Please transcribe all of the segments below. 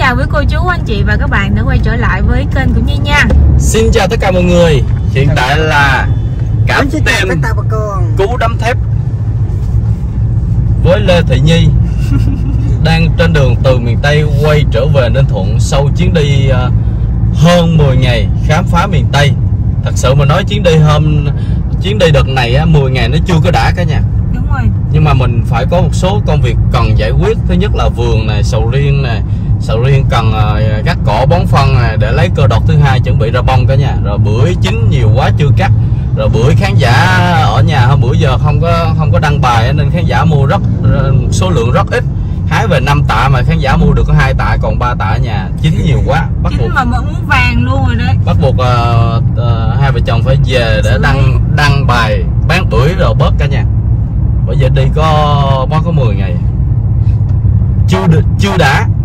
chào với cô chú, anh chị và các bạn đã quay trở lại với kênh của Nhi nha. Xin chào tất cả mọi người. Hiện tại là cả team Cú Đấm Thép với Lê Thị Nhi đang trên đường từ miền Tây quay trở về Ninh Thuận sau chuyến đi hơn 10 ngày khám phá miền Tây. Thật sự mà nói chuyến đi đợt này 10 ngày nó chưa có đã cả nhà. Đúng rồi. Nhưng mà mình phải có một số công việc cần giải quyết. Thứ nhất là vườn này, sầu riêng cần gác cỏ bón phân này để lấy cơ đọt. Thứ hai chuẩn bị ra bông cả nhà. Rồi bưởi chín nhiều quá chưa cắt. Rồi bưởi khán giả ở nhà hôm bữa giờ không có đăng bài nên khán giả mua số lượng rất ít. Hái về 5 tạ mà khán giả mua được có 2 tạ, còn 3 tạ ở nhà chín nhiều quá. Bắt buộc mà muốn vàng luôn rồi đấy. Bắt buộc hai vợ chồng phải về để đăng bài bán bưởi rồi bớt cả nhà. Bởi giờ đi có 10 ngày. Chưa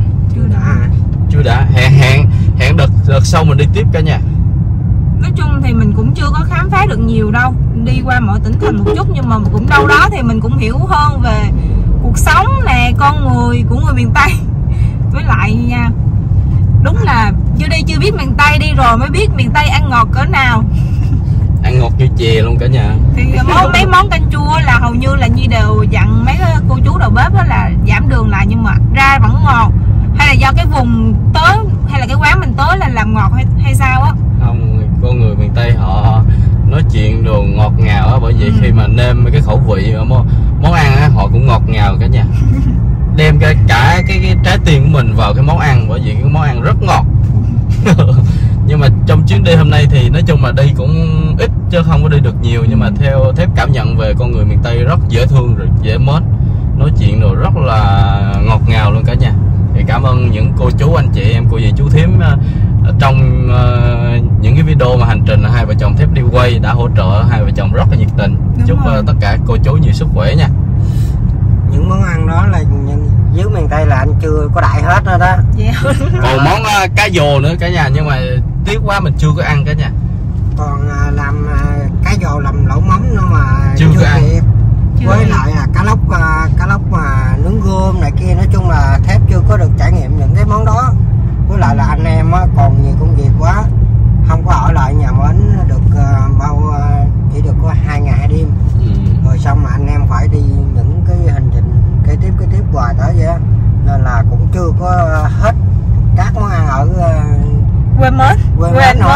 đã. Hẹn đợt sau mình đi tiếp cả nhà. Nói chung thì mình cũng chưa có khám phá được nhiều đâu. Đi qua mọi tỉnh thành một chút nhưng mà cũng đâu đó thì mình cũng hiểu hơn về cuộc sống nè, con người của người miền Tây. Với lại nha, đúng là chưa biết miền Tây, đi rồi mới biết miền Tây ăn ngọt cỡ nào. Ăn ngọt như chè luôn cả nhà. Thì mấy món canh chua là hầu như là Nhi đều dặn mấy cô chú đầu bếp là giảm đường lại, nhưng mà ra vẫn ngọt. Hay là do cái vùng tới hay là cái quán mình tới là làm ngọt hay sao á? Không, con người miền Tây họ nói chuyện đồ ngọt ngào á, bởi vậy khi mà nêm cái khẩu vị món ăn á, họ cũng ngọt ngào cả nhà. Đem cả cái trái tim của mình vào cái món ăn, bởi vì cái món ăn rất ngọt. Nhưng mà trong chuyến đi hôm nay thì nói chung là đi cũng ít chứ không có đi được nhiều, nhưng mà theo Thép cảm nhận về con người miền Tây rất dễ thương rồi dễ mến, nói chuyện rồi rất là ngọt ngào luôn cả nhà. Thì cảm ơn những cô chú anh chị em cô dì chú thím trong những cái video mà hành trình hai vợ chồng Thép đi quay đã hỗ trợ hai vợ chồng rất là nhiệt tình. Đúng chúc tất cả cô chú nhiều sức khỏe nha. Những món ăn đó là dưới miền Tây là anh chưa có đại hết rồi đó. Còn món cá dồ nữa cả nhà, nhưng mà tiếc quá mình chưa có ăn cả nhà. Còn làm cá dồ làm lẩu mắm nữa mà chưa có ăn. Với lại là cá lóc mà nướng gươm này kia, nói chung là Thép chưa có được trải nghiệm những cái món đó. Với lại là anh em còn nhiều công việc quá, không có ở lại nhà Mến được chỉ được có 2 ngày 2 đêm. Rồi xong mà anh em phải đi những cái hành trình kế tiếp hoài tới vậy á, nên là cũng chưa có hết các món ăn ở quê Mến nữa.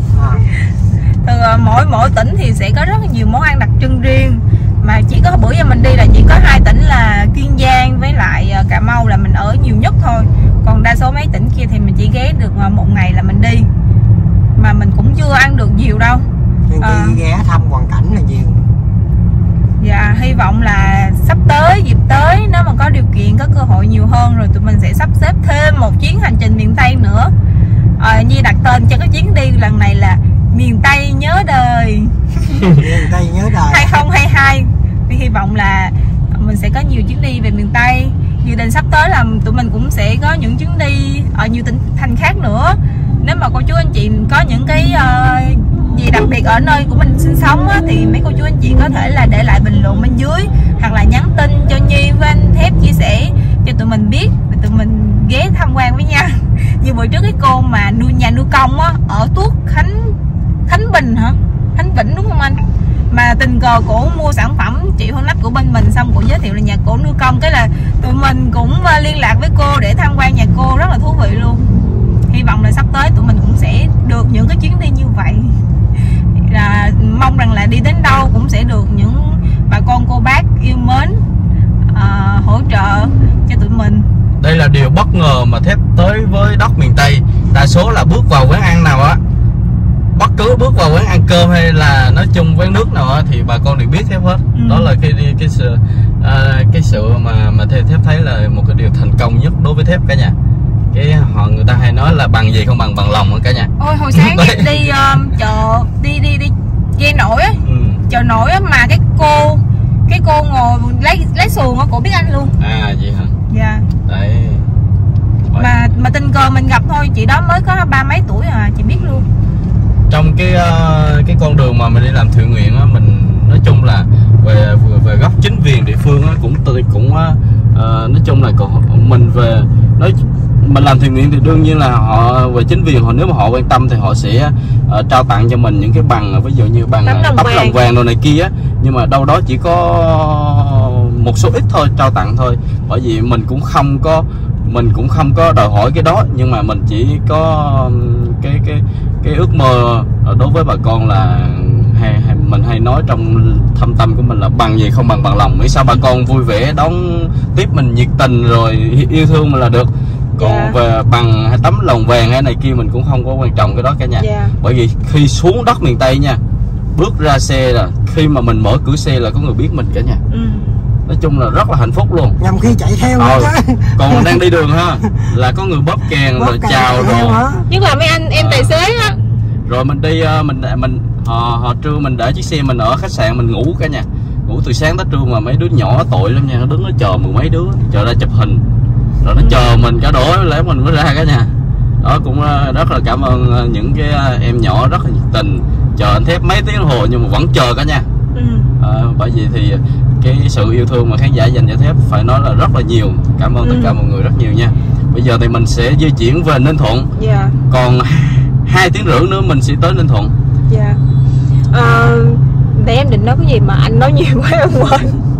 Mỗi tỉnh thì sẽ có rất là nhiều món ăn đặc trưng riêng, mà chỉ có bữa giờ mình đi là chỉ có 2 tỉnh là Kiên Giang với lại Cà Mau là mình ở nhiều nhất thôi. Còn đa số mấy tỉnh kia thì mình chỉ ghé được 1 ngày là mình đi, mà mình cũng chưa ăn được nhiều đâu. Nhưng chỉ ghé thăm hoàn cảnh là nhiều. Dạ, hy vọng là sắp tới, dịp tới nếu mà có điều kiện, có cơ hội nhiều hơn rồi tụi mình sẽ sắp xếp thêm một chuyến hành trình miền Tây nữa. Nhi đặt tên cho cái chuyến đi lần này là Miền Tây Nhớ Đời. Miền Tây Nhớ Đời 2022. Thì hy vọng là mình sẽ có nhiều chuyến đi về miền Tây. Dự định sắp tới là tụi mình cũng sẽ có những chuyến đi ở nhiều tỉnh thành khác nữa. Nếu mà cô chú anh chị có những cái gì đặc biệt ở nơi của mình sinh sống á, thì mấy cô chú anh chị có thể là để lại bình luận bên dưới, hoặc là nhắn tin cho Nhi với anh Thép chia sẻ cho tụi mình biết, để tụi mình ghé tham quan với nhau. Như bữa trước cái cô mà nhà nuôi công á, ở Tuốt Khánh Bình hả? Khánh Vĩnh đúng không anh? Mà tình cờ cổ mua sản phẩm chị Hương Nách của bên mình, xong cổ giới thiệu là nhà cổ nuôi công, cái là tụi mình cũng liên lạc với cô để tham quan nhà cô, rất là thú vị luôn. Hy vọng là sắp tới tụi mình cũng sẽ được những cái chuyến đi như vậy. Là mong rằng là đi đến đâu cũng sẽ được những bà con cô bác yêu mến hỗ trợ cho tụi mình. Đây là điều bất ngờ mà Thép tới với đất miền Tây. Đa số là bước vào quán ăn nào á, bất cứ bước vào quán ăn cơm hay là nói chung quán nước nào á, thì bà con đều biết Thép hết. Đó là cái sự mà Thép thấy là một cái điều thành công nhất đối với Thép cả nhà. Người ta hay nói là bằng gì không bằng lòng cả nhà. Ôi hồi sáng đi chợ đi ghe nổi á, chợ nổi á, mà cái cô ngồi lấy xuồng á, cổ biết anh luôn. À vậy hả? Dạ. Đấy. Mà tình cờ mình gặp thôi, chị đó mới có 30 mấy tuổi à, chị biết luôn. Trong cái con đường mà mình đi làm thiện nguyện á, mình nói chung là về góc chính quyền địa phương á, cũng nói chung là mình về mình làm thiện nguyện thì đương nhiên là họ về chính quyền họ, nếu mà họ quan tâm thì họ sẽ trao tặng cho mình những cái bằng, ví dụ như bằng tấm lòng vàng đồ này kia á. Nhưng mà đâu đó chỉ có một số ít thôi trao tặng thôi, bởi vì mình cũng không có đòi hỏi cái đó, nhưng mà mình chỉ có cái ước mơ đối với bà con là mình hay nói trong thâm tâm của mình là bằng gì không bằng lòng, miễn sao bà con vui vẻ đón tiếp mình nhiệt tình rồi yêu thương mình là được. Còn về bằng hay tấm lòng vàng hay này kia mình cũng không có quan trọng cái đó cả nhà. Bởi vì khi xuống đất miền Tây nha, bước ra xe là khi mà mình mở cửa xe là có người biết mình cả nhà. Nói chung là rất là hạnh phúc luôn. Nhằm khi chạy theo còn đang đi đường ha là có người bóp kèn rồi chào đồ. Nhất là mấy anh em tài xế á. Rồi mình đi mình họ trưa mình để chiếc xe mình ở khách sạn mình ngủ cả nhà. Ngủ từ sáng tới trưa mà mấy đứa nhỏ tội lắm nha, nó đứng nó chờ mười mấy đứa chờ ra chụp hình. Rồi nó chờ mình cả đổ lẽ mình mới ra cả nhà. Đó cũng rất là cảm ơn những cái em nhỏ rất là nhiệt tình, chờ anh Thép mấy tiếng đồng hồ nhưng mà vẫn chờ cả nhà. Bởi vì thì cái sự yêu thương mà khán giả dành cho Thép phải nói là rất là nhiều. Cảm ơn tất cả mọi người rất nhiều nha. Bây giờ thì mình sẽ di chuyển về Ninh Thuận. Còn 2 tiếng rưỡi nữa mình sẽ tới Ninh Thuận. Để em định nói cái gì mà anh nói nhiều quá em quên.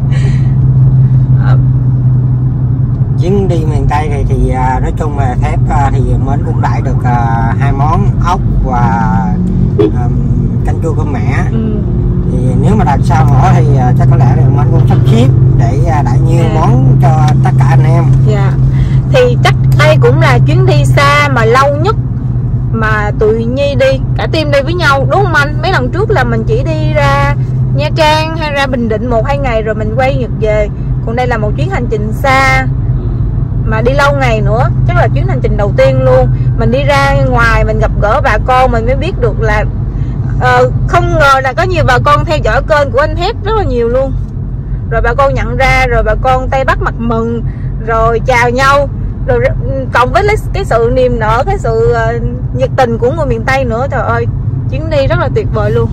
Chuyến đi miền Tây thì nói chung là Thép thì Mến cũng đãi được 2 món ốc và canh chua cơm mẹ. Thì nếu mà đặt sao mỏ thì chắc có lẽ là Mến cũng sắp xếp để đãi nhiều món cho tất cả anh em. Thì chắc đây cũng là chuyến đi xa mà lâu nhất mà tụi Nhi đi, cả team đi với nhau, đúng không anh? Mấy lần trước là mình chỉ đi ra Nha Trang hay ra Bình Định 1-2 ngày rồi mình quay ngược về. Còn đây là một chuyến hành trình xa mà đi lâu ngày nữa, chắc là chuyến hành trình đầu tiên luôn. Mình đi ra ngoài mình gặp gỡ bà con mình mới biết được là không ngờ là có nhiều bà con theo dõi kênh của anh Thép rất là nhiều luôn. Rồi bà con nhận ra, rồi bà con tay bắt mặt mừng, rồi chào nhau, rồi cộng với cái sự niềm nở, cái sự nhiệt tình của người miền Tây nữa. Trời ơi, chuyến đi rất là tuyệt vời luôn.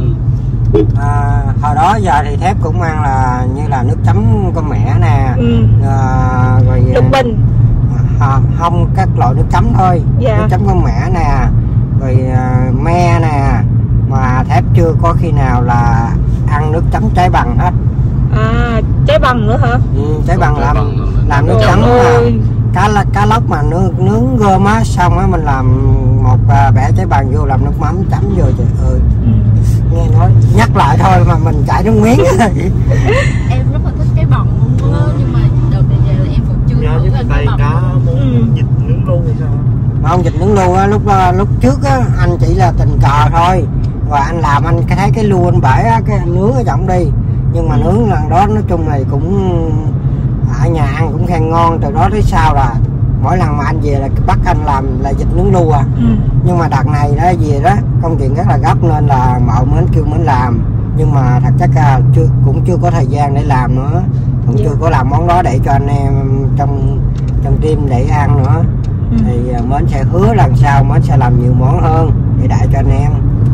Hồi đó giờ thì Thép cũng ăn là như là nước chấm con mẹ nè, rồi Lục Bình không các loại nước chấm thôi, nước chấm con mẹ nè, rồi me nè, mà Thép chưa có khi nào là ăn nước chấm trái bằng hết. Trái bằng nữa hả? Trái bằng làm nước chấm cá lóc mà nướng gom á, xong á mình làm một bẻ trái bằng vô làm nước mắm chấm vô. Trời ơi, nghe nói nhắc lại thôi mà mình chảy nước miếng. Em rất là thích cái bồng luôn á, nhưng mà đợt này về là em còn chưa thử ăn cái bồng. Cá muốn vịt nướng lu hay sao? Không, vịt nướng lu á, lúc trước á anh chỉ là tình cờ thôi, và anh làm anh thấy cái lu anh bể á, cái anh nướng ở trọng đi. Nhưng mà nướng lần đó nói chung này cũng ở nhà ăn cũng khen ngon, từ đó tới sau là mỗi lần mà anh về là bắt anh làm là vịt nướng lu à. Nhưng mà đợt này đó về đó công chuyện rất là gấp nên là mợ Mến kêu Mến làm, nhưng mà thật chắc là cũng chưa có thời gian để làm nữa, cũng chưa có làm món đó để cho anh em trong team để ăn nữa. Thì Mến sẽ hứa lần sau Mến sẽ làm nhiều món hơn để đãi cho anh em.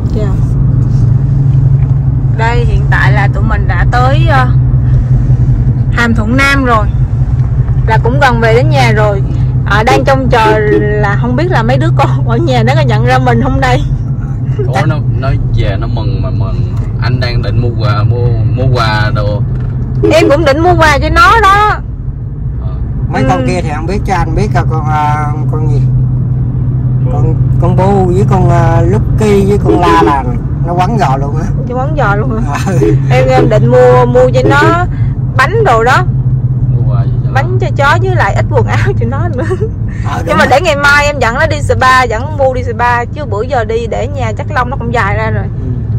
Đây hiện tại là tụi mình đã tới Hàm Thuận Nam rồi, là cũng gần về đến nhà rồi. Đang trông chờ là không biết là mấy đứa con ở nhà nó có nhận ra mình không đây. Có nó về nó mừng mà mừng. Anh đang định mua quà đồ. Em cũng định mua quà cho nó đó. Mấy con kia thì không biết, cho anh biết con gì, con Bu với con Lucky với con La là nó quấn giò luôn á. Cho quấn giò luôn hả? Em định mua cho nó bánh đồ đó, bánh cho chó với lại ít quần áo cho nó nữa. Nhưng mà để ngày mai em dẫn nó đi spa, dẫn mua đi spa, chứ bữa giờ đi để nhà chắc lông nó cũng dài ra rồi.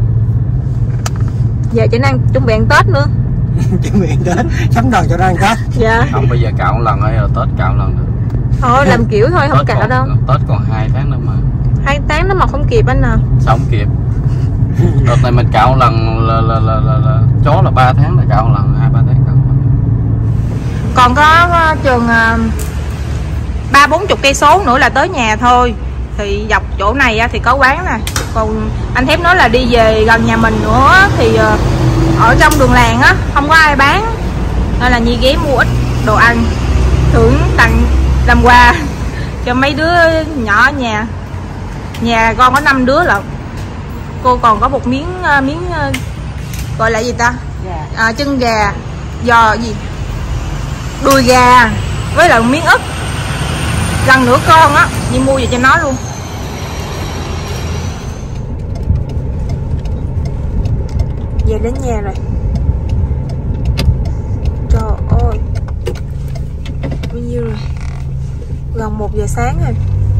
Giờ cho nó ăn chuẩn bị ăn Tết nữa. Chuẩn bị ăn Tết, sắm đồ cho nó ăn Tết. Không, bây giờ cạo một lần rồi, Tết cạo một lần nữa. Thôi làm kiểu thôi, không cạo đâu. Tết còn 2 tháng nữa mà. 2 tháng nó mà không kịp anh à. Sao không kịp? Đợt này mình cạo một lần là chó là 3 tháng là cạo một lần, 2-3 tháng cạo một lần. Còn có chừng 30-40 cây số nữa là tới nhà thôi. Thì dọc chỗ này thì có quán nè. Còn anh Thép nói là đi về gần nhà mình nữa thì ở trong đường làng á không có ai bán, nên là Nhi ghé mua ít đồ ăn thưởng tặng làm quà cho mấy đứa nhỏ ở nhà. Nhà con có 5 đứa lận. Cô còn có một miếng gọi là gì ta? Chân gà, giò gì, đùi gà với lại một miếng ức, gần nửa con á, Nhi mua về cho nó luôn. Về đến nhà rồi. Trời ơi, bao nhiêu rồi? Gần 1 giờ sáng rồi.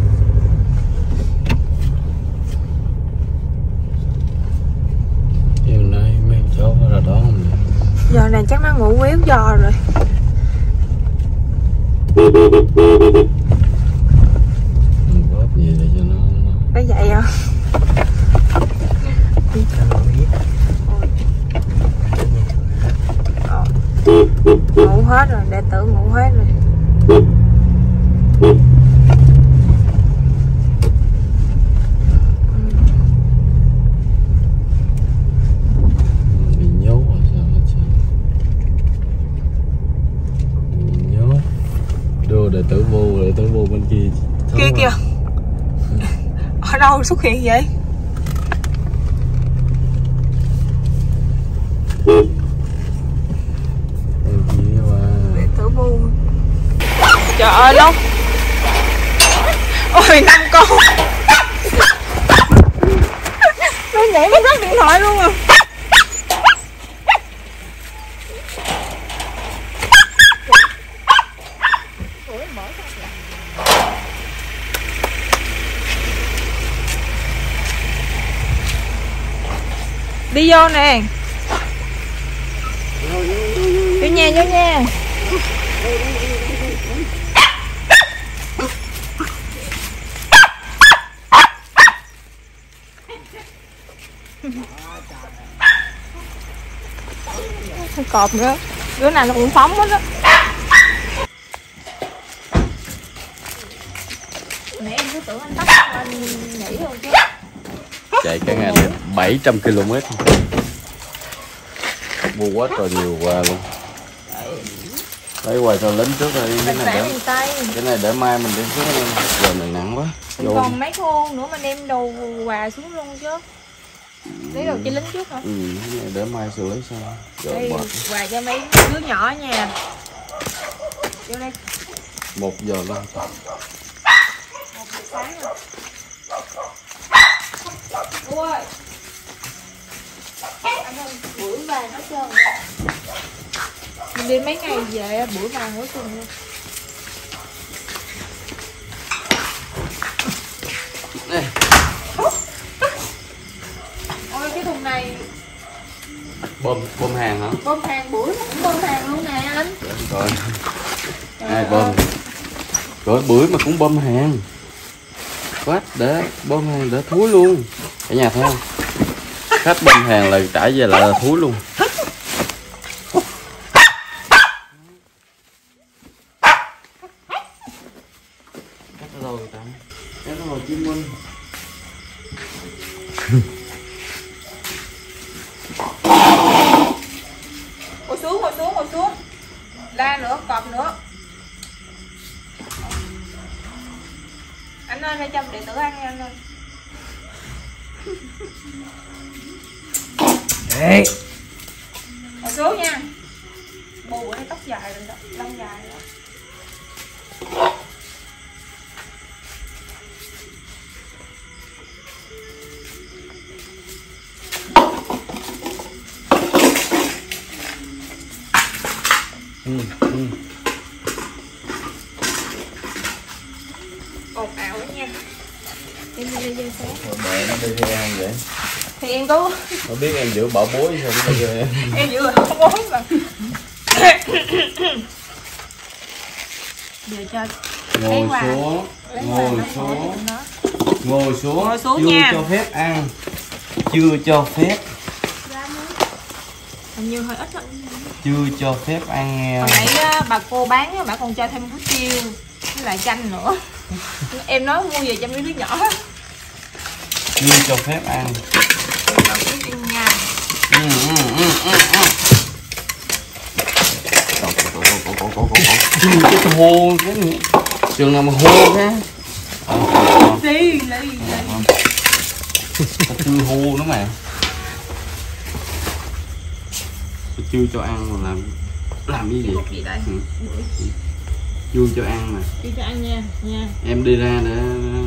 Chiều nay mấy cháu ra đó không? Giờ này chắc nó ngủ quéo giò rồi. Góp gì để cho nó dậy à? Ngủ hết rồi, đệ tử ngủ hết rồi. bị nhốt rồi sao hết trơn. Bị nhốt. Đưa đệ tử vô bên kia. Kia kìa. Ở đâu xuất hiện vậy? Đệ tử vô. Trời ơi luôn. Ôi 5 con. Nó nhảy mất hết điện thoại luôn à. Đi vô nè. Vô nha, vô nha. Con cọp nữa. Đứa nào nó cũng phóng hết á. Mẹ em cứ tưởng anh tắt anh nhảy luôn chứ. Chạy cả ngày 700 km. Mua quá trời nhiều quà luôn. Lấy quà cho lính trước rồi. Cái này để mai mình đem xuống em. Giờ này nặng quá. Mình còn mấy khôn nữa mình đem đồ quà xuống luôn chứ. Lấy đồ cho lính trước hả? Ừ, cái này để mai xử lý sao. Đây, quà cho mấy đứa nhỏ ở nhà. Vô đây. 1 giờ luôn. 1 giờ sáng rồi. Ôi. Anh ơi, bưởi vàng hết trơn. Mình đi mấy ngày về bưởi vàng hết trơn luôn. Đây. Ôi cái thùng này Bơm hàng hả? bơm hàng, bưởi cũng bơm hàng luôn nè anh. Rồi. Ai bơm? Rồi bưởi mà cũng bơm hàng. Quát để bơm hàng để thúi luôn. Ở nhà thấy không? Khách bơm hàng là trả về lại là thúi luôn. Cắt rồi ta. Cắt rồi chim Minh. Ngồi xuống. La nữa, cọp nữa. Anh ơi, ra cho đệ tử ăn nha anh ơi. Ê. Ngồi xuống nha. Bù bữa nay tóc dài rồi đó, lông dài rồi. Ồn ào quá nha. Em đi lên sáng. Mẹ nó đi theo em vậy. Thì em có. Nó biết em giữ bảo bối sao nó đi em. Em giữ bảo bối mà. Giờ cho ngồi xuống chưa nha. cho phép ăn, chưa cho phép, hình như hơi ít đó. chưa cho phép ăn nghe. Hồi nãy bà cô bán bà còn cho thêm bún chiêu với lại chanh nữa. Em nói mua về cho mấy đứa nhỏ. Chưa cho phép ăn. Nha. Cái hô cái trường nào mà hô cái Ly Tao chưa hô nữa mày. Tao chưa cho ăn mà làm cái gì? gì đây? Chưa cho ăn mà. Chưa cho ăn nha. Em đi ra để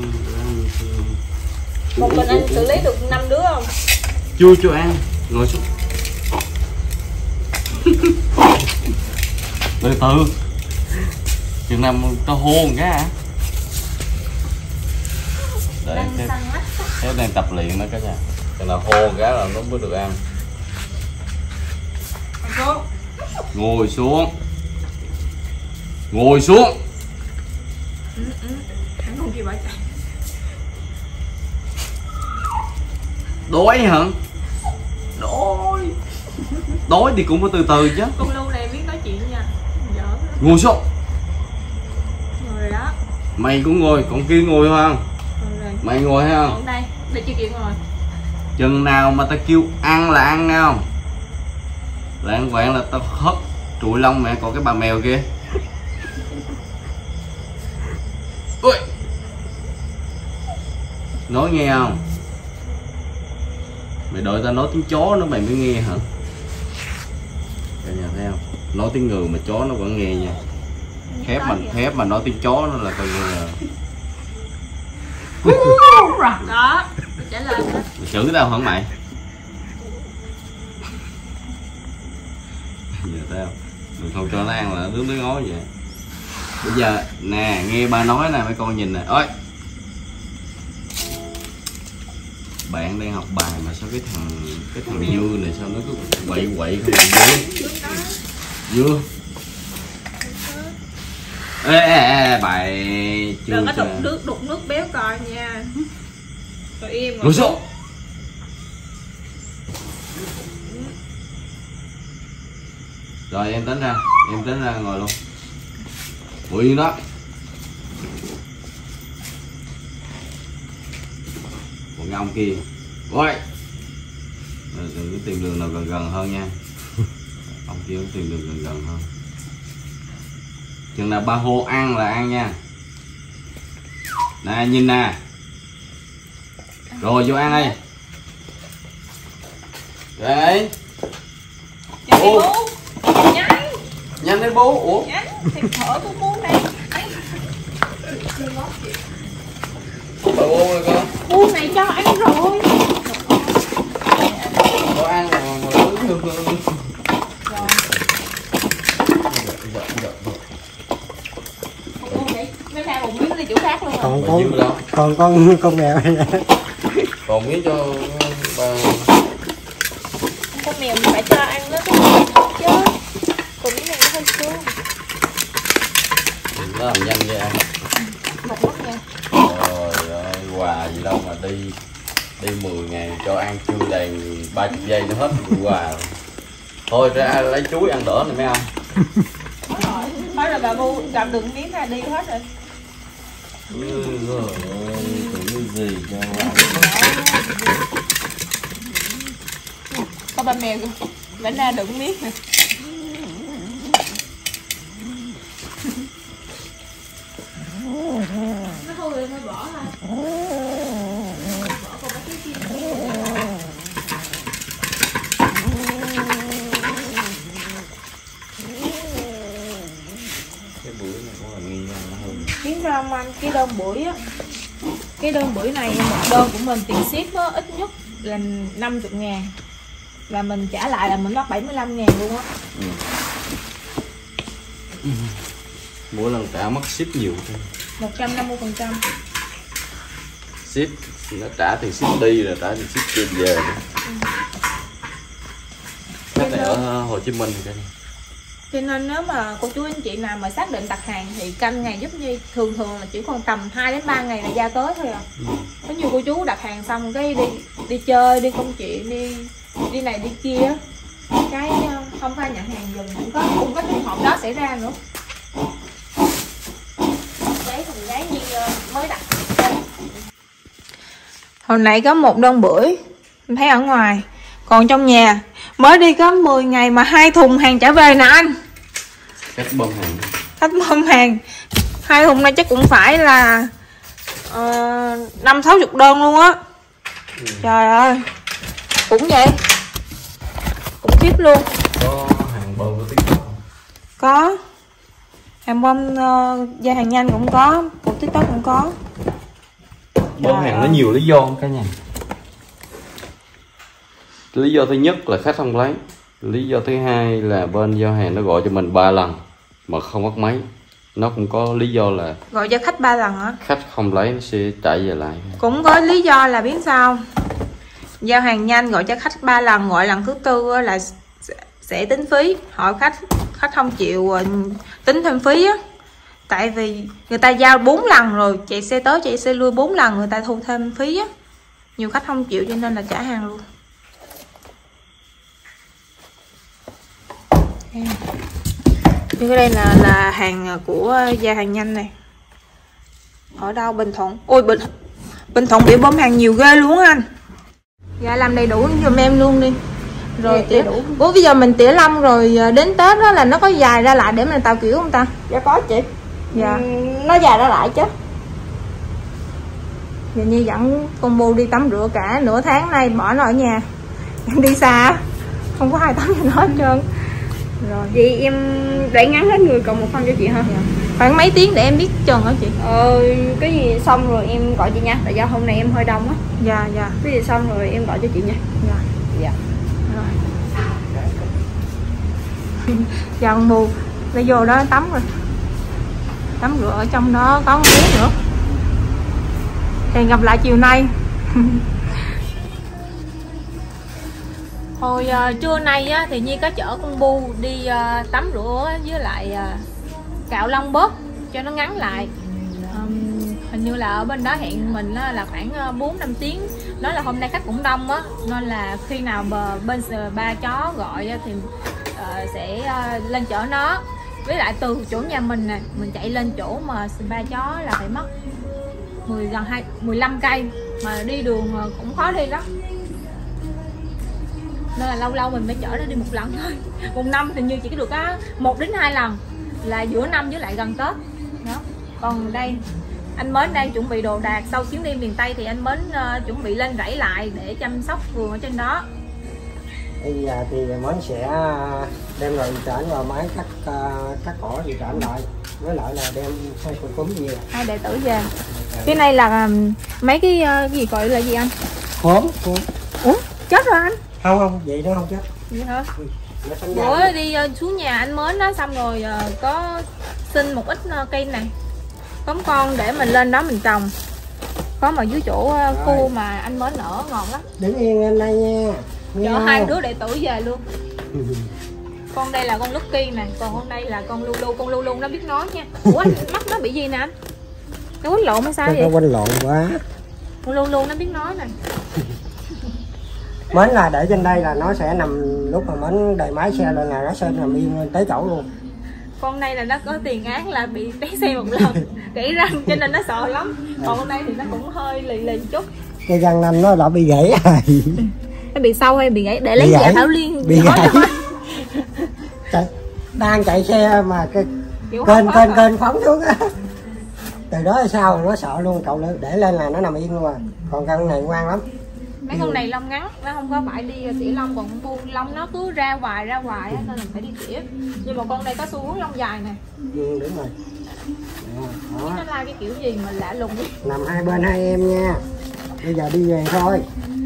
Một mình anh xử lý được 5 đứa không? chưa cho ăn. Ngồi xuống. Từ từ. Chừng nào tao hô một cái hả? Để thế đang tập luyện đó cả nhà. Chừng nào hô một cái là nó mới được ăn. Ngồi xuống. Ngồi xuống. Anh không kêu bà chạy. Đói hả? Đói thì cũng phải từ từ chứ. Con Lưu này biết nói chuyện nha. Ngồi xuống. Ngồi đó. Mày cũng ngồi, còn kia ngồi không? Mày ngồi hay không? Còn đây, để chị Kiều ngồi. Chừng nào mà tao kêu ăn là ăn nghe không? Là ăn quẹn là tao hất trụi lông mẹ, còn cái bà mèo kia. Ui. Nói nghe không? Mày đợi tao nói tiếng chó nữa mày mới nghe hả? Cả nhà thấy không? Nói tiếng người mà chó nó vẫn nghe nha. Thép mà nói tiếng chó nó là coi như là đó, trả lời đó. mày chửi tao hả mày? Giờ thấy không? Mình không cho nó ăn là đứng ngó vậy. Bây giờ nè, nghe ba nói nè mấy con nhìn nè. Ôi, bạn đang học bài mà sao cái thằng Dư này sao nó cứ quậy không? Dư ê bài chưa. Đừng có đục nước béo coi nha. Rồi im ngồi xuống. Rồi em tính ra ngồi luôn. Ngồi yên đó. Còn cái ông kia ôi đừng có tìm đường nào gần hơn nha. Ông kia cũng tìm đường gần hơn. Chừng nào ba hô ăn là ăn nha. Nè nhìn nè. Rồi vô ăn đi. Đấy. Bú. Nhanh đi bú. Ủa? Nhanh, thì thở của bú này. Bú rồi con. Bú này cho ăn rồi. Có ăn rồi mà lớn thương. Rồi. Mấy pha một miếng đi chỗ khác luôn rồi. Còn con mèo này. Còn miếng cho ba. Con mèo mình phải cho ăn nó cái gì chứ. Còn cái này nó hơi xương. Nó làm nhanh vậy ăn. Một mất nha. Trời ơi, quà gì đâu mà đi 10.000 cho ăn chưa đầy 30 giây nó hết quà. Thôi ra lấy chuối ăn đỡ này mấy ông. Nói rồi bà Bu gặp được miếng này đi hết rồi. Tưởng cái gì cho Có ba mèo vẫn ra đựng miếng nè. Nó hôi rồi nó bỏ thôi. Bỏ con cái kia. cái bưởi này có là nghi nhau nó hơn. Biết sao không anh, cái đơn bưởi á, cái đơn bưởi này một đơn của mình tiền ship á ít nhất là 50.000, là mình trả lại là mình mất 75.000 luôn á. Mỗi lần trả mất ship nhiều hơn 150%. ship nó trả tiền ship đi rồi trả tiền ship trên về. Cái này ở Hồ Chí Minh thì cho nên nếu mà cô chú anh chị nào mà xác định đặt hàng thì canh ngày giúp Nhi, thường là chỉ còn tầm 2 đến 3 ngày là giao tới thôi à. Có nhiều cô chú đặt hàng xong cái đi chơi, đi công chuyện, đi này đi kia, cái không phải nhận hàng dùm, cũng có trường hợp đó xảy ra nữa. Đấy thì gái Nhi mới đặt. Hồi nãy có một đơn bưởi mình thấy ở ngoài, còn trong nhà mới đi có 10 ngày mà 2 thùng hàng trả về nè anh. khách bơm hàng. Khách bơm hàng 2 thùng này chắc cũng phải là 50-60 đơn luôn á. Trời ơi, cũng vậy, cũng ship luôn. Có hàng bơm có TikTok không? Có hàng bơm giao hàng nhanh cũng có, của TikTok cũng có. Bơm hàng nó nhiều lý do không cả nhà? Lý do thứ nhất là khách không lấy. Lý do thứ hai là bên giao hàng nó gọi cho mình 3 lần mà không bắt máy. Nó cũng có lý do là Gọi cho khách 3 lần hả? khách không lấy nó sẽ trả về lại. Cũng có lý do là biết sao, giao hàng nhanh gọi cho khách 3 lần, gọi lần thứ 4 là sẽ tính phí. Hỏi khách không chịu tính thêm phí á. Tại vì người ta giao 4 lần rồi, chạy xe tới chạy xe lui 4 lần, người ta thu thêm phí á. Nhiều khách không chịu cho nên là trả hàng luôn. Như cái đây là hàng của giao hàng nhanh này. Ở đâu? Bình Thuận. Ôi Bình Thuận bị bơm hàng nhiều ghê luôn á anh. Dạ làm đầy đủ giùm em luôn đi. Rồi tỉa đủ. Bố bây giờ mình tỉa lông rồi đến Tết đó là nó có dài ra lại để mình tạo kiểu không ta? Dạ có chị. Dạ. Nó dài ra lại chứ. Giờ Nhi dẫn con Bu đi tắm rửa cả nửa tháng nay, bỏ nó ở nhà. Em đi xa, không có ai tắm cho nó hết trơn. Rồi. Vậy em để ngắn hết người còn một phân cho chị hả? Dạ. Khoảng mấy tiếng để em biết trần hả chị? Cái gì xong rồi em gọi chị nha. Tại do hôm nay em hơi đông á. Dạ dạ. Cái gì xong rồi em gọi cho chị nha. Dạ. Dạ. Rồi. Dạ con Bu nó vô đó tắm rồi. Tắm rửa ở trong đó có 1 tiếng nữa. Hẹn gặp lại chiều nay. Hồi trưa nay á, thì Nhi có chở con Bu đi tắm rửa với lại cạo lông bớt cho nó ngắn lại. Hình như là ở bên đó hẹn mình là khoảng 4-5 tiếng. Nói là hôm nay khách cũng đông á, nên là khi nào bên ba chó gọi thì sẽ lên chở nó. Với lại từ chỗ nhà mình nè, mình chạy lên chỗ mà ba chó là phải mất gần 15 cây, mà đi đường cũng khó đi lắm. Nên là lâu lâu mình phải chở nó đi một lần thôi. Một năm thì như chỉ được 1 đến 2 lần, là giữa năm với lại gần Tết đó. Còn đây anh Mến đang chuẩn bị đồ đạc, sau chuyến đi miền Tây thì anh Mến chuẩn bị lên rẫy lại để chăm sóc vườn ở trên đó. Bây giờ thì Mến sẽ đem rồi trển vào máy cắt cỏ gì trển lại, với lại là đem 2 con cúm về, 2 đệ tử về. Cái này là mấy cái gì gọi là gì anh? Khóm. Ủa chết rồi anh? Không vậy nó không chết. Vậy hả? Ừ, bữa đi xuống nhà anh Mến đó, xong rồi có xin một ít cây này cắm con để mình lên đó mình trồng. Có mà dưới chỗ khu mà anh Mến ở ngon lắm. Đứng yên lên đây nha. Chở 2 đứa đệ tử về luôn. Con đây là con Lucky nè, còn con đây là con Lulu. Con Lulu nó biết nói nha. Ủa anh, mắt nó bị gì nè anh? Nó quýnh lộn hay sao vậy? Nó quýnh lộn quá. Con Lulu nó biết nói nè. Mến là để trên đây là nó sẽ nằm, lúc mà Mến đầy máy xe lên là nó sẽ nằm yên tới chỗ luôn. Con này là nó có tiền án là bị té xe một lần, gãy răng cho nên nó sợ lắm. Còn con đây thì nó cũng hơi lì chút. Cái răng nanh nó đã bị gãy rồi. Nó bị sâu hay bị gãy? Để lấy dạ Thảo Liên bị gãy. Đang chạy xe mà cái kênh phóng xuống á. Từ đó là sao nó sợ luôn, cậu để lên là nó nằm yên luôn à. Còn con này ngoan lắm. Mấy con này lông ngắn, nó không có phải đi tỉa lông, còn con Bu lông nó cứ ra hoài nên mình phải đi tỉa. Nhưng mà con này có xu hướng lông dài nè. Ừ, đúng rồi. Đó. Nó la cái kiểu gì mà lạ lùng đi. Nằm hai bên hai em nha. Bây giờ đi về thôi.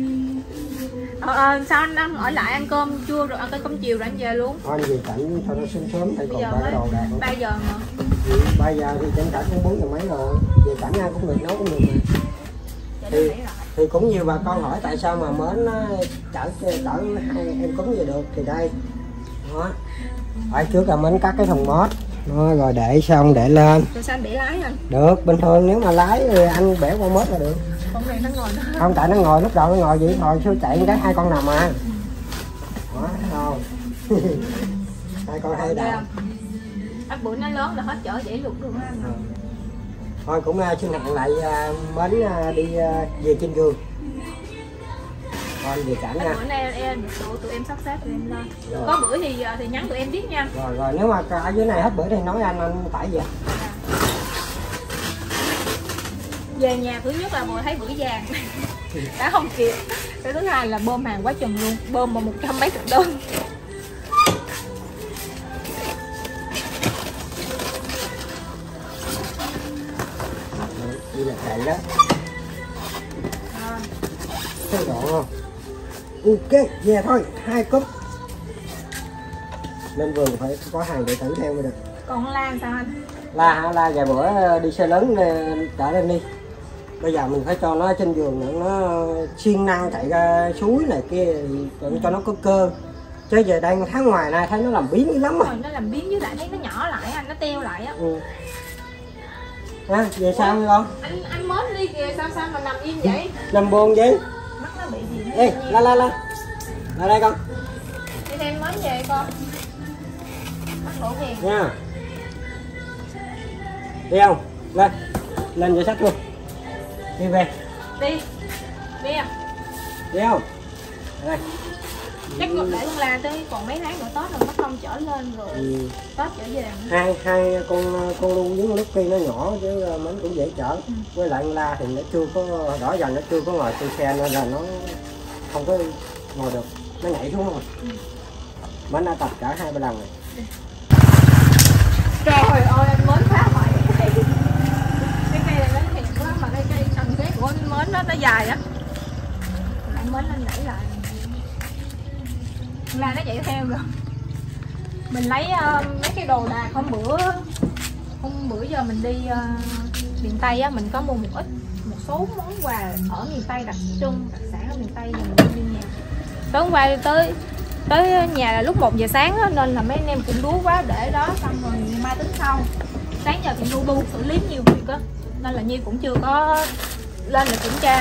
Sao anh ở lại ăn cơm trưa rồi ăn cơm chiều rồi anh về luôn? Thôi về cảnh cho nó sớm thì còn phải đồ đạc. 3 giờ mà. 3 giờ thì trên cảnh cũng 4 giờ mấy rồi. Về cảnh ăn cũng được, nấu cũng được mà. Thì cũng nhiều bà con hỏi tại sao mà Mến chở 2 em cúng về được thì đây. Đó. Phải trước là Mến cắt cái thùng mót. Rồi để xong để lên. Rồi sao anh để lái anh? Được, bình thường nếu mà lái thì anh bẻ qua mót là được. Con này nó ngồi đó. Không, tại nó ngồi lúc đầu nó ngồi vậy thôi, số chạy cái 2 con nằm mà. Đó, không. 2 con hay đạp. Anh bữa nó lớn là hết chở dễ lục luôn anh. Thôi cũng xin hẹn lại Mến đi về trên giường. Thôi về cảnh nha. Bữa nay tụi em sắp xếp tụi em lên. Rồi. Có bữa thì nhắn tụi em biết nha. Rồi nếu mà ở dưới này hết bữa thì nói anh phải về. Về nhà thứ nhất là vừa thấy bưởi vàng đã không kịp, cái thứ hai là bơm hàng quá chừng luôn, bơm mà 100 mấy chục đơn. Đi là chạy đó. Thấy gọn không? Ok, về thôi, 2 cúp. Lên vườn phải có hàng đệ tử theo mới được. Còn la sao anh? La vài bữa đi xe lớn trở lên đi. Bây giờ mình phải cho nó trên vườn nữa, nó siêng năng chạy ra suối này kia cho nó có cơ. Chứ về đây tháng ngoài nay thấy nó làm biến dữ lắm rồi. Nó làm biến với lại thấy nó nhỏ lại, anh nó teo lại á. Về sao con? Anh mến đi kìa, sao mà nằm im vậy? Nằm buồn vậy? Mắt nó bị gì? Ê, la đây con. Đi đem mến về con. Mắt đổ kìa. Nha. Đi không? Lên về sách luôn. Đi về. Đi à? Đi không? Đây. Chắc để con La tới còn mấy tháng nữa Tết rồi nó không trở lên rồi. Tết trở về. Hai con lu với lúc kia nó nhỏ chứ mình cũng dễ chở. Với lại con La thì nó chưa có rõ ràng, nó chưa có ngồi trên xe nên là nó không có ngồi được, nó nhảy xuống rồi. Mình đã tập cả 2-3 lần rồi. Trời ơi anh mến phá hoại cái cây này nó thiệt quá, mà cái thân cái của anh mến nó dài á, anh mến anh đẩy lại là nó chạy theo rồi. Mình lấy mấy cái đồ đạc hôm bữa giờ mình đi miền Tây á, mình có mua một số món quà ở miền Tây đặc trưng đặc sản ở miền Tây rồi mình đi nhà. Tối hôm qua tới nhà là lúc 1 giờ sáng á, nên là mấy anh em cũng đuối quá để đó, xong rồi mai tính sau. Sáng giờ thì lu xử lý nhiều việc á, nên là Nhi cũng chưa có lên để kiểm tra.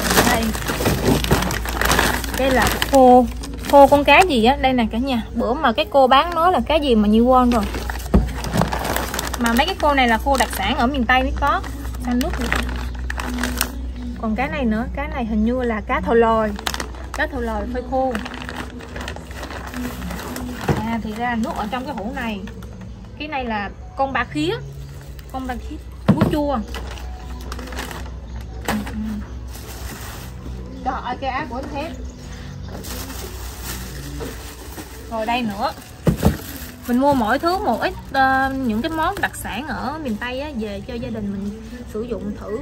Đây là khô con cá gì á, đây nè cả nhà. Bữa mà cái cô bán nói là cá gì mà Nhi quên rồi. Mà mấy cái khô này là khô đặc sản ở miền Tây mới có. Xanh nước vậy. Còn cái này nữa, cái này hình như là cá thò lòi. Cá thò lòi phơi khô. Thì ra nước ở trong cái hũ này. Cái này là con ba khía búa chua. Trời ơi cái áo của anh thép. Rồi đây nữa, mình mua mỗi thứ một ít những cái món đặc sản ở miền Tây á, về cho gia đình mình sử dụng thử.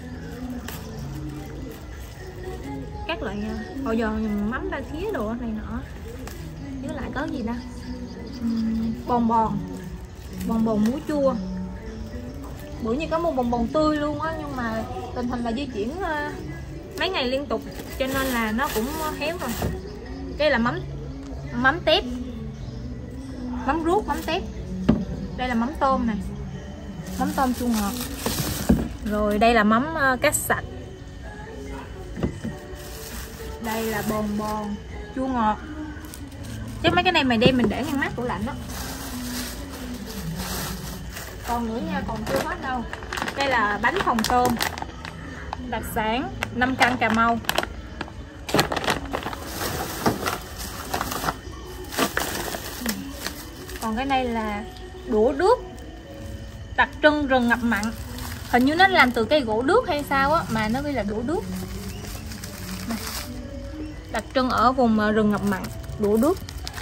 Các loại hồi giờ mắm ba khía đồ này nọ. Với lại có gì đó bòn muối chua. Bữa như có mua bòn tươi luôn á, nhưng mà tình hình là di chuyển mấy ngày liên tục cho nên là nó cũng héo rồi. Đây là mắm tép, mắm ruốc, mắm tép. Đây là mắm tôm này, mắm tôm chua ngọt. Rồi đây là mắm cá sạch. Đây là bòn chua ngọt. Chứ mấy cái này mày đem mình để ngăn mát tủ lạnh đó. Còn nữa nha, còn chưa hết đâu. Đây là bánh phồng tôm đặc sản 5 căn Cà Mau. Còn cái này là đũa đước đặc trưng rừng ngập mặn. Hình như nó làm từ cây gỗ đước hay sao á, mà nó ghi là đũa đước. Đặc trưng ở vùng rừng ngập mặn, đũa đước.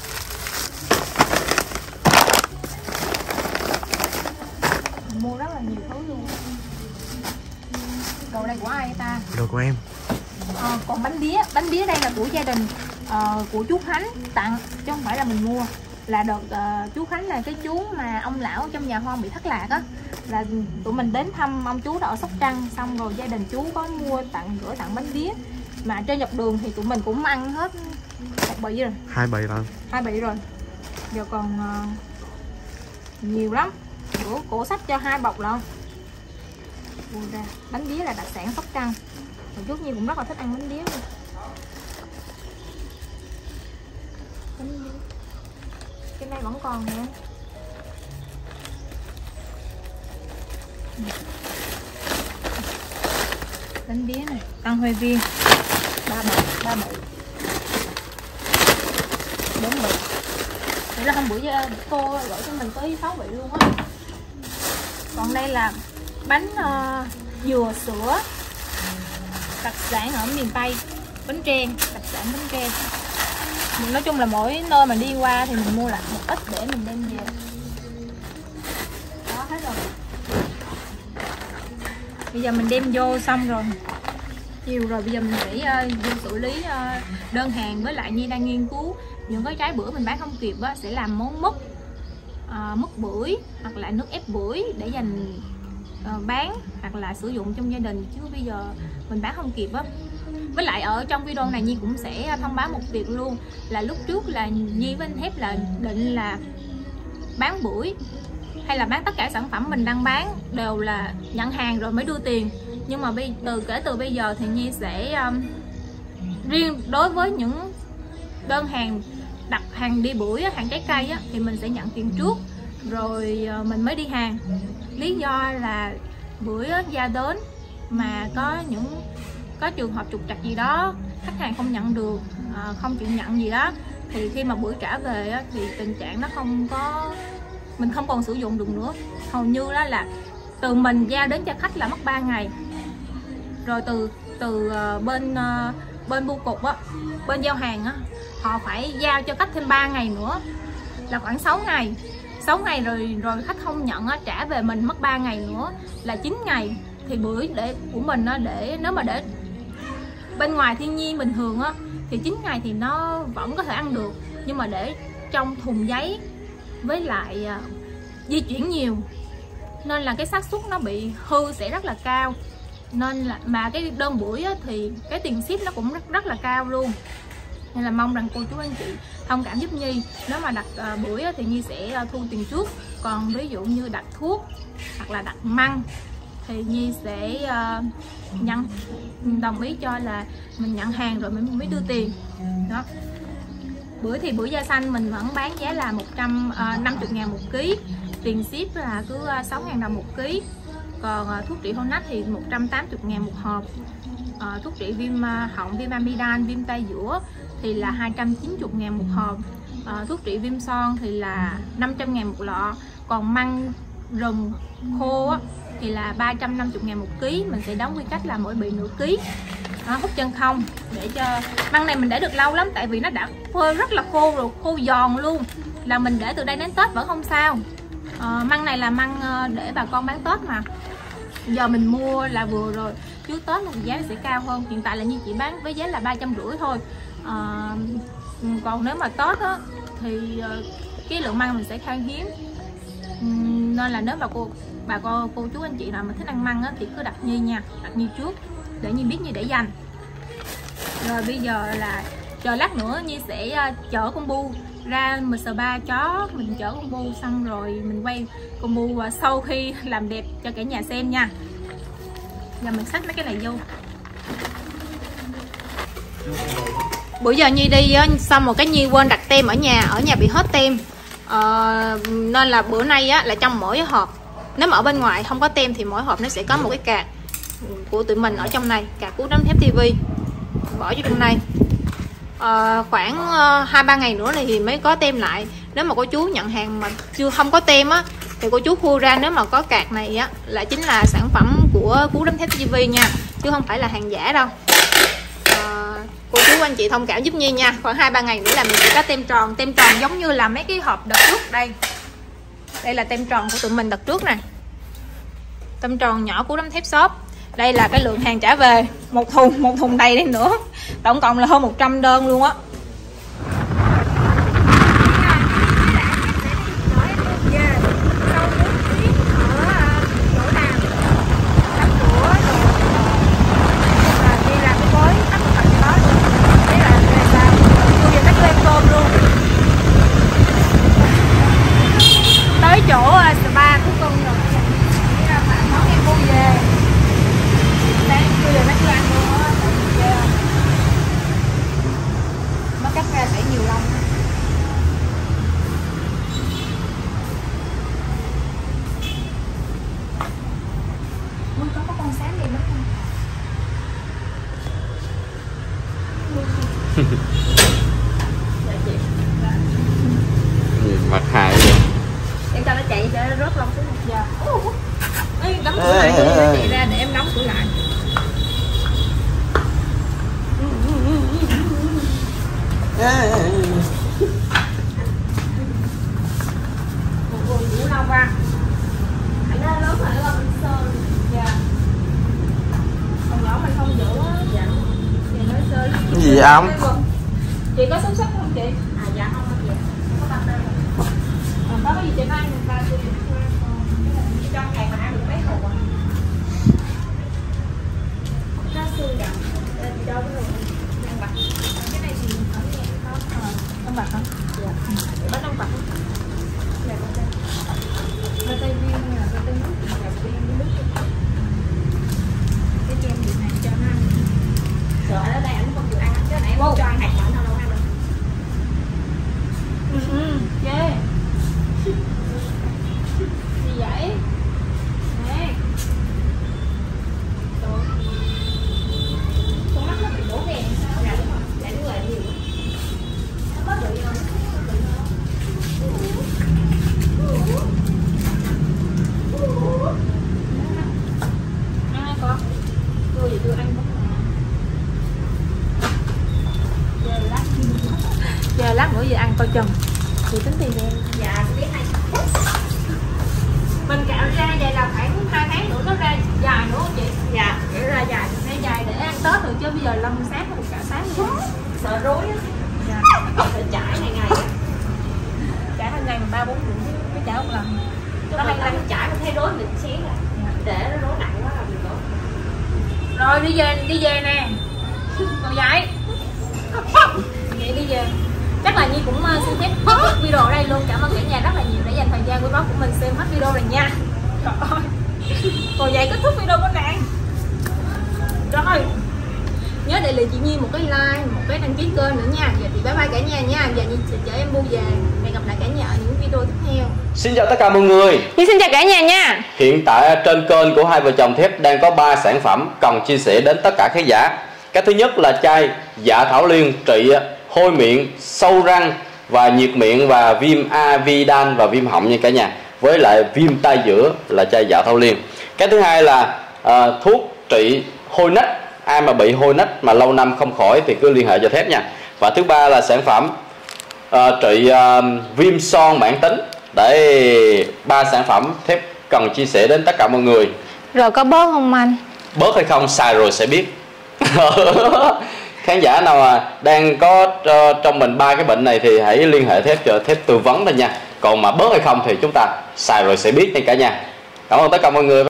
Mua rất là nhiều thứ luôn. Đồ đây của ai ta? Đồ của em. Còn bánh bía đây là của gia đình, của chú Khánh tặng chứ không phải là mình mua. Là đợt chú Khánh là cái chú mà ông lão trong nhà Hoang bị thất lạc á, là tụi mình đến thăm ông chú đó ở Sóc Trăng, xong rồi gia đình chú có mua gửi tặng bánh bía. Mà trên dọc đường thì tụi mình cũng ăn hết 1 bì rồi. 2 bì rồi. 2 bì rồi. Giờ còn nhiều lắm. Cổ sách cho 2 bọc lận. Bánh bía là đặc sản Sóc Trăng. Hồi trước Nhi cũng rất là thích ăn bánh bía luôn. Cái này vẫn còn nữa. Bánh bía này, ăn Huê Viên 3 bịch 4 bịch. Vậy là hôm bữa giờ cô gọi cho mình tới 6 vị luôn á. Còn đây là bánh dừa sữa, đặc sản ở miền Tây, bánh treng, đặc sản bánh treng. Nói chung là mỗi nơi mà đi qua thì mình mua lại một ít để mình đem về. Đó, hết rồi. Bây giờ mình đem vô xong rồi, chiều rồi, bây giờ mình sẽ vô xử lý đơn hàng. Với lại Nhi đang nghiên cứu những cái trái bưởi mình bán không kịp á, sẽ làm món mứt bưởi hoặc là nước ép bưởi để dành bán hoặc là sử dụng trong gia đình, chứ bây giờ mình bán không kịp á. Với lại ở trong video này Nhi cũng sẽ thông báo một việc luôn, là lúc trước là Nhi với anh Thép là định là bán bưởi hay là bán tất cả sản phẩm mình đang bán đều là nhận hàng rồi mới đưa tiền. Nhưng mà kể từ bây giờ thì Nhi sẽ riêng đối với những đơn hàng đặt hàng đi bưởi, hàng trái cây á, thì mình sẽ nhận tiền trước rồi mình mới đi hàng. Lý do là bưởi ra đến mà có trường hợp trục trặc gì đó, khách hàng không nhận được, không chịu nhận gì đó, thì khi mà bưởi trả về á, thì tình trạng nó mình không còn sử dụng được nữa. Hầu như đó là từ mình giao đến cho khách là mất 3 ngày, rồi từ bên bưu cục á, bên giao hàng á, họ phải giao cho khách thêm 3 ngày nữa là khoảng 6 ngày. 6 ngày rồi khách không nhận á, trả về mình mất 3 ngày nữa là 9 ngày. Thì bưởi của mình á, nếu mà để bên ngoài thiên nhiên bình thường á thì 9 ngày thì nó vẫn có thể ăn được, nhưng mà để trong thùng giấy với lại di chuyển nhiều nên là cái xác suất nó bị hư sẽ rất là cao. Nên là mà cái đơn bưởi á, thì cái tiền ship nó cũng rất là cao luôn. Nên là mong rằng cô chú anh chị thông cảm giúp Nhi. Nếu mà đặt bưởi á, thì Nhi sẽ thu tiền trước. Còn ví dụ như đặt thuốc hoặc là đặt măng thì Nhi sẽ đồng ý cho là mình nhận hàng rồi mới đưa tiền. Đó. Bưởi thì bưởi da xanh mình vẫn bán giá là 150.000 một ký, tiền ship là cứ 6.000 đồng một ký. Còn thuốc trị Honax thì 180.000 một hộp. Thuốc trị viêm họng, viêm amidan, viêm tay giữa thì là 290.000 một hộp. Thuốc trị viêm son thì là 500.000 một lọ. Còn măng rừng khô á, thì là 350.000 một ký. Mình sẽ đóng quy cách là mỗi bị nửa ký. Hút chân không để cho măng này mình để được lâu lắm, tại vì nó đã phơi rất là khô rồi, khô giòn luôn, là mình để từ đây đến Tết vẫn không sao. Măng này là măng để bà con bán Tết mà, giờ mình mua là vừa rồi, chứ Tết thì giá sẽ cao hơn. Hiện tại là Nhi chỉ bán với giá là 350 thôi. Còn nếu mà Tết á, thì cái lượng măng mình sẽ khan hiếm. Nên là nếu mà cô chú anh chị nào mà thích ăn măng á, thì cứ đặt Nhi nha, đặt Nhi trước để Nhi biết Nhi để dành. Rồi bây giờ là chờ lát nữa Nhi sẽ chở con bu ra spa chó, mình chở con bu xong rồi mình quay con bu sau khi làm đẹp cho cả nhà xem nha. Giờ mình xách mấy cái này vô. Bữa giờ Nhi đi xong một cái Nhi quên đặt tem ở nhà bị hết tem. Nên là bữa nay á, là trong mỗi hộp, nếu mà ở bên ngoài không có tem thì mỗi hộp nó sẽ có một cái card của tụi mình ở trong này, card Cú Đấm Thép TV bỏ vô trong này. Khoảng 2-3 ngày nữa này thì mới có tem lại. Nếu mà cô chú nhận hàng mà chưa không có tem á thì cô chú khui ra, nếu mà có card này á là chính là sản phẩm của Cú Đấm Thép TV nha, chứ không phải là hàng giả đâu. Cô chú anh chị thông cảm giúp Nhi nha. Khoảng 2-3 ngày nữa là mình sẽ có tem tròn giống như là mấy cái hộp đợt trước đây. Đây là tem tròn của tụi mình đợt trước này, tem tròn nhỏ của Đấm Thép Shop. Đây là cái lượng hàng trả về, một thùng đầy đây nữa, tổng cộng là hơn 100 đơn luôn á. Tới chỗ spa của con rồi, món em mua về đang chưa giờ nó chưa ăn luôn á, nó cắt ra sẽ nhiều lông. Có con sáng đẹp lắm không? Mặt hại vậy. Em cho nó chạy cho nó rớt lông xuống 1 giờ. Cắm cửa lại cho nó chạy ra để em nóng của lại. Vũ Long qua. Anh nó lớn rồi nó bên sơn. Dạ. Còn nhỏ mình không giữ á. Dạ. Thì nó sơ lắm. Cái gì vậy ông? Chị có xúc xích không chị? À dạ không có gì. Không có băng đây. Có cái gì chị nói người ta cho cho ngày mà ăn được mấy hộp à? Nó xương đậm. Đi đâu cái rồi. Ăn bạc. Cái này thì ở nhà có ông bạc hả? Dạ. Bánh ông bạc. Dạ con đây. Bên tây viên là bên tây nước, là viên với nước. Cái kem gì này cho nó ăn. Sợ ở đây anh không chịu ăn chứ nãy em cho ăn hạt mà anh đâu ăn được. Yeah. Gì vậy? Nè. Con mắt nó bị đổ đèn sao? Dạ đúng rồi. Dạ đúng rồi nhiều. Nó có bị không? Ăn con. Đưa gì đưa ăn bất giờ lát nữa về ăn coi chừng thì tính tiền em. Dạ tôi biết hay. Mình cạo ra vậy là khoảng 2 tháng nữa nó ra dài nữa chị. Dạ. Để ra dài để ăn Tết rồi chứ bây giờ lâm sáng không cạo sáng nữa. Sợ rối á. Dạ. Phải chải ngày ngày. Chải hàng ngày mà 3-4 buổi cái chải một lần. Nó hay ăn chải nó thấy rối mình xí là để nó rối nặng quá là mình đổ. Rồi đi về nè. Ngồi dậy. Vậy đi về. Chắc là Nhi cũng xin phép hết video ở đây luôn. Cảm ơn cả nhà rất là nhiều đã dành thời gian quý báu của mình xem hết video này nha. Trời ơi. Rồi vậy kết thúc video của nàng. Rồi. Nhớ để lại chị Nhi một cái like, một cái đăng ký kênh nữa nha. Giờ thì bye bye cả nhà nha. Giờ Nhi sẽ chở em bu về. Hẹn gặp lại cả nhà ở những video tiếp theo. Xin chào tất cả mọi người. Nhi xin chào cả nhà nha. Hiện tại trên kênh của Hai Vợ Chồng Thép đang có 3 sản phẩm cần chia sẻ đến tất cả khán giả. Cái thứ nhất là chai Dạ Thảo Liên trị hôi miệng, sâu răng và nhiệt miệng và viêm amidan và viêm họng nha cả nhà. Với lại viêm tai giữa là chai Dạ Thảo Liên. Cái thứ hai là thuốc trị hôi nách. Ai mà bị hôi nách mà lâu năm không khỏi thì cứ liên hệ cho Thép nha. Và thứ ba là sản phẩm trị viêm son mãn tính. Để 3 sản phẩm Thép cần chia sẻ đến tất cả mọi người. Rồi có bớt không anh? Bớt hay không xài rồi sẽ biết. Khán giả nào mà đang có trong mình 3 cái bệnh này thì hãy liên hệ Thép cho Thép tư vấn thôi nha. Còn mà bớt hay không thì chúng ta xài rồi sẽ biết nha cả nhà. Cảm ơn tất cả mọi người.